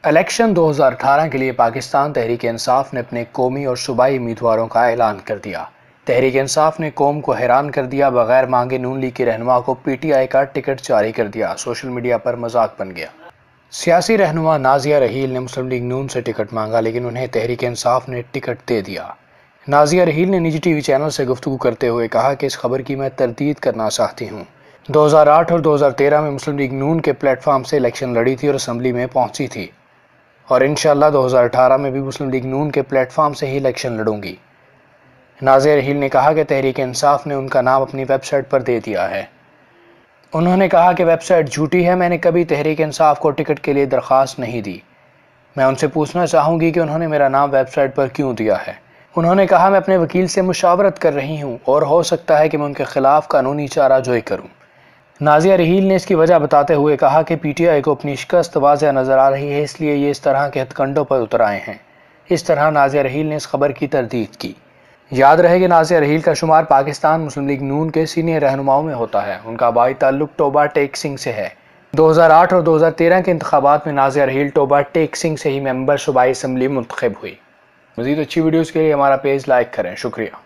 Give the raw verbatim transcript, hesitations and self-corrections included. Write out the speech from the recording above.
Election دو ہزار اٹھارہ کے لیے پاکستان تحریک انصاف نے اپنے قومی اور صوبائی امیدواروں کا اعلان کر دیا۔ تحریک انصاف نے قوم کو حیران کر دیا، بغیر مانگے نون لیگ کے رہنما کو پی ٹی آئی کا ٹکٹ جاری کر دیا، سوشل میڈیا پر مذاق بن گیا۔ سیاسی رہنما نازیہ رحیل نے مسلم لیگ نون سے ٹکٹ مانگا، لیکن انہیں تحریک انصاف نے ٹکٹ دے دیا۔ نازیہ رحیل نے نجی ٹی وی چینل سے گفتگو کرتے ہوئے کہا کہ اس خبر کی میں تردید کرنا چاہتی ہوں۔ دو ہزار آٹھ اور دو ہزار تیرہ میں مسلم لیگ نون کے پلیٹ فارم سے الیکشن لڑی تھی اور اسمبلی میں پہنچی تھی، اور انشاءاللہ دو ہزار اٹھارہ میں بھی مسلم لیگ نون کے پلیٹ فارم سے ہی الیکشن لڑوں گی۔ نازیہ رحیل نے کہا کہ تحریک انصاف نے ان کا نام اپنی ویب سائٹ پر دے دیا ہے۔ انہوں نے کہا کہ ویب سائٹ جھوٹی ہے، میں نے کبھی تحریک انصاف کو ٹکٹ کے لیے درخواست نہیں دی۔ میں ان سے پوچھنا چاہوں گی کہ انہوں نے میرا نام ویب سائٹ پر کیوں دیا ہے۔ انہوں نے کہا میں اپنے وکیل سے مشاورت کر رہی ہوں اور ہو سکتا ہے کہ میں ان کے خلاف قانونی چارہ جوئی کروں۔ نازیہ رحیل نے اس کی وجہ بتاتے ہوئے کہا کہ پی ٹی آئی کو اپنی شکست واضح نظر آ رہی ہے، اس لیے یہ اس طرح کے ہتھ کنڈوں پر اتر آئے ہیں۔ اس طرح نازیہ رحیل نے اس خبر کی تردید کی۔ یاد رہے کہ نازیہ رحیل کا شمار پاکستان مسلم لیگ نون کے سینئر رہنماؤں میں ہوتا ہے۔ ان کا آبائی تعلق ٹوبہ ٹیک سنگھ سے ہے۔ دو ہزار آٹھ اور دو ہزار تیرہ کے انتخابات میں نازیہ رحیل ٹوبہ ٹیک سنگھ سے ہی ممبر صوبائی اسمبلی منتخب ہوئی۔ مزید اچھی ویڈیوز کے لیے ہمارا پیج لائک کریں۔ شکریہ۔